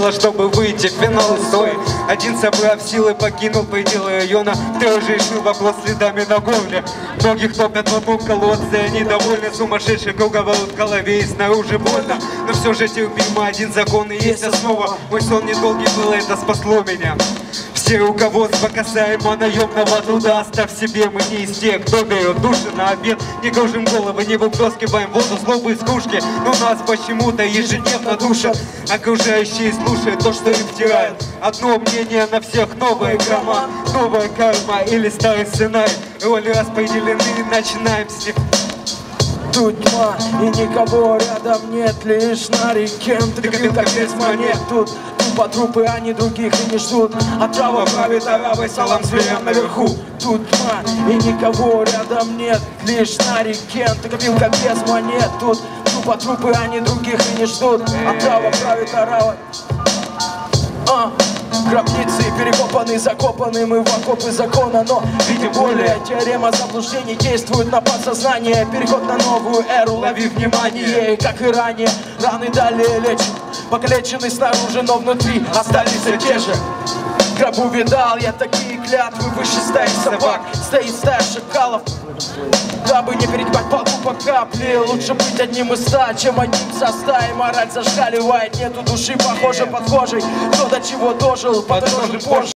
Чтобы выйти в финал истории. Один, собрав силы, покинул пределы района. Второй же решил вопрос следами на горле. Многих топят в одном колодце, они довольны. Сумасшедший круговорот в голове и снаружи больно. Но все же терпимо, один закон и есть основа. Мой сон недолгий был, это спасло меня. Все руководства касаемо наемного труда. Оставь себе, мы не из тех, кто берет души на обед. Не кружим головы, не выплескиваем воду злобы из кружки. Но нас почему-то ежедневно душат. Окружающие слушают то, что им втирают. Одно мнение на всех, новая грамма, новая карма или старый сценарий. Роли распределены, начинаем с них. Тут тьма и никого рядом нет, лишь на реке. Ты копил как без монет, тут тупо трупы, они других и не ждут. Отрава правит арабой, салам зверям наверху. Тут тьма и никого рядом нет, лишь на реке. Ты копил как без монет, тут тупо трупы, они других и не ждут. Отрава правит арабой. Гробницы перекопаны, закопаны мы в окопы закона. Но видим более, теорема заблуждений действует на подсознание. Переход на новую эру, лови внимание. Как и ранее, раны далее лечим. Покалечены снаружи, но внутри остались все те же. В гробу видал я такие клятвы, выше стаи собак стоит стая шакалов. Дабы не перегибать палку по капле, лучше быть одним из ста, чем одним со стаи. Мораль зашкаливает, нету души, похоже, подхожей. Кто до чего дожил, подожжен позже.